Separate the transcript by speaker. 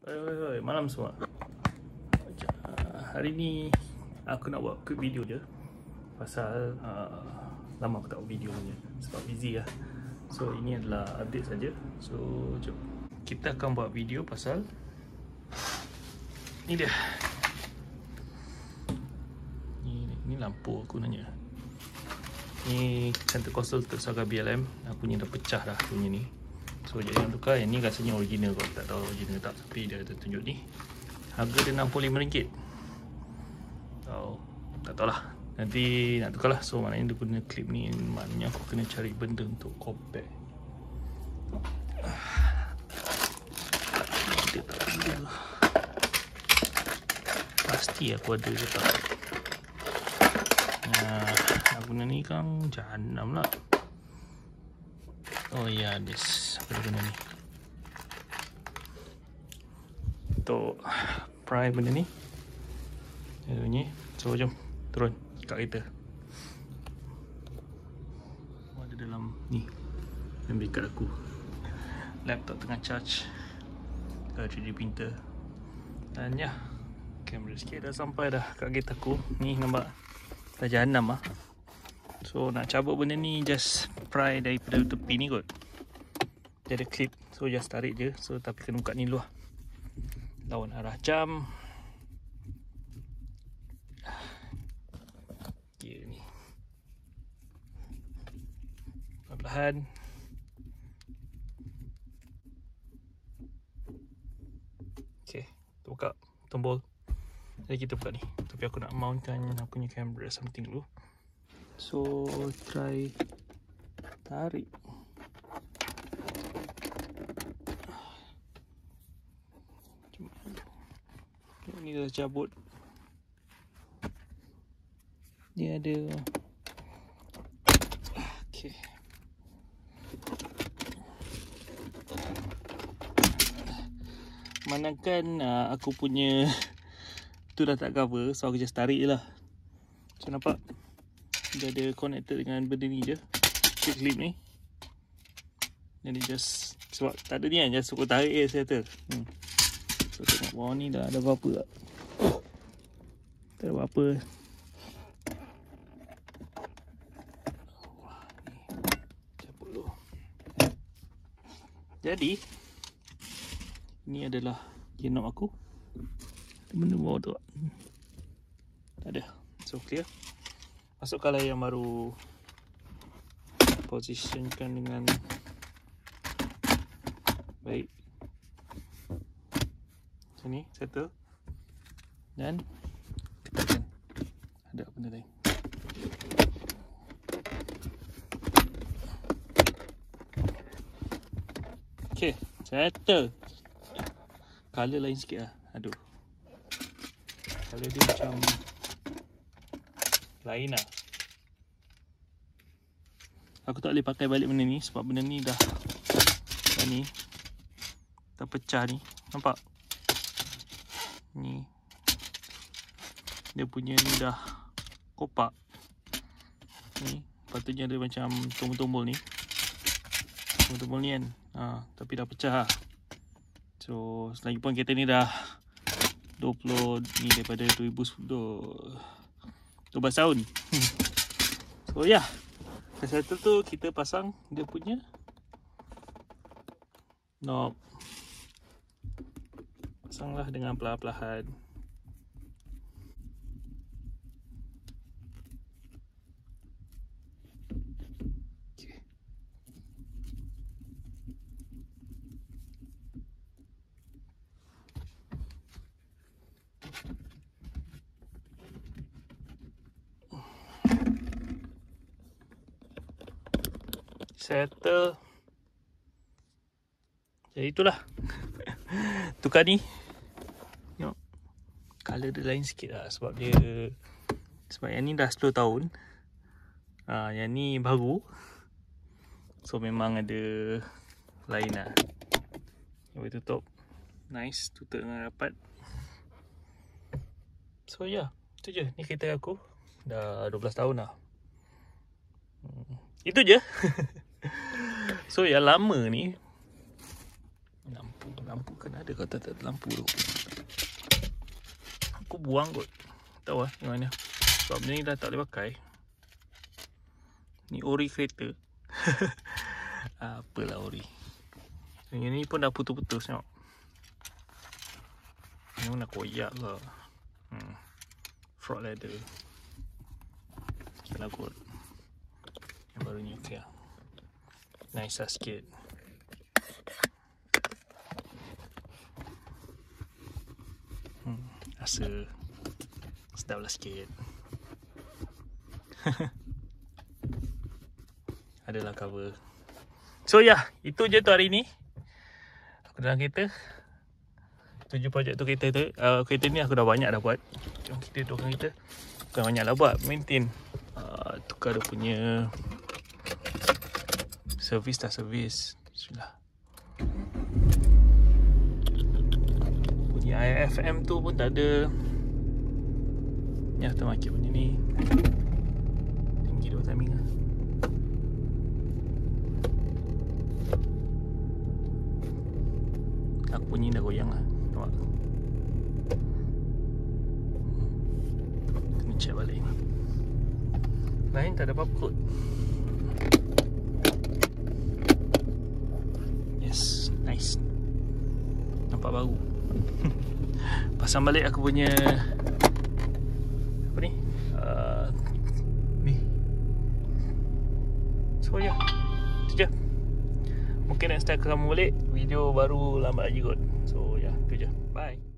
Speaker 1: Oi, malam semua. Hari ni aku nak buat quick video je. Pasal lama aku tak buat video punya sebab busy lah. So ini adalah update saja. So jom kita akan buat video pasal ni dia. Ni lampu aku nanya. Ni center console Tersaga BLM. Aku ni dah pecah dah punya ni. So jadi nak tukar. Yang ni rasanya original, kalau tak tahu original tak, tapi dia ada tunjuk ni. Harga dia RM65. Oh, tak tahulah. Nanti nak tukar lah. So maknanya dia guna clip ni. Maknanya aku kena cari benda untuk compare. Dia tak ada. Pasti aku ada ke tak. Nak guna ni kan jahanam lah. Oh ya, this apa dia guna ni untuk pry benda ni. Dia bunyi. So jom turun kat kereta. Ada dalam ni memory card aku. Laptop tengah charge. 3D printer. Dan ya, kamera sikit dah sampai dah kat kereta aku. Ni nampak dah jahanam lah. So nak cabut benda ni just pry daripada tepi ni kot. Dia ada clip. So just tarik je. So tapi kena buka ni dulu lah. Lawan arah jam. Okay ni. Perlahan. Okay, buka tombol. Jadi kita buka ni. Tapi aku nak mountkan aku punya kamera something dulu. So try tarik. Ni dah cabut. Dia ada. Okay. Manakan aku punya tu dah tak cover, so aku just tarik je lah. So nampak dia ada connected dengan benda ni je, clip ni. Jadi just sebab tak ada ni kan, just suruh tarik je settle. So tengok bawah ni dah ada apa-apa tak? Tak ada apa-apa. Cabut dulu. Jadi ni adalah gear knob aku. Benda bawah tu tak? Tak ada. So clear. Masukkan layer yang baru. Positionkan dengan baik. Sini settle. Dan ketatkan. Ada benda lain. Okay, settle. Color lain sikit lah. Aduh, color dia macam lain lah. Aku tak boleh pakai balik benda ni sebab benda ni dah ni terpecah ni. Nampak? Ni dia punya ni dah kopak ni. Patutnya ada macam tombol-tombol ni. Tombol-tombol ni kan. Tapi dah pecah lah. So selagipun kereta ni dah 20 ni daripada 2012 tahun. So ya, settle tu kita pasang dia punya knob. Pasanglah dengan perlahan-lahan. Settle. Jadi itulah. Tukar ni. Tengok. Color dia lain sikit lah. Sebab yang ni dah 10 tahun. Yang ni baru. So memang ada lain lah. Yang tutup. Nice. Tutup dengan rapat. So ya, itu je. Ni kereta aku. Dah 12 tahun lah. Itu je. So yang lama ni lampu Lampu kan ada, kau tak ada lampu tu. Aku buang kot. Tahu lah yang mana. Sebab benda ni dah tak boleh pakai. Ni ori kereta. Apalah ori. Yang ni pun dah putus-putus tengok. Ni pun dah koyak ke. Frog leather. Okay lah kot. Yang baru ni okey lah. Nice lah sikit. Rasa sedap lah sikit. Adalah cover. So ya, itu je tu hari ni. Aku dalam kereta. Tuju projek tu kereta tu. Kereta ni aku dah banyak dah buat. Jom kita tukar kereta. Bukan banyak lah buat, maintain. Tukar dia punya servis dah servis. Bismillah. Bunyi IFM tu pun tak ada. Ni aftermarket punya ni. Tinggi dua timing lah. Aku bunyi dah goyang lah. Nampak? Kena check balik. Lain tak ada apa-apa kot. Yes, nice. Nampak baru. Pasang balik aku punya apa ni? Ni. So ya, itu je. Mungkin next time aku sambung balik video baru lambat lagi kot. So ya, itu je. Bye.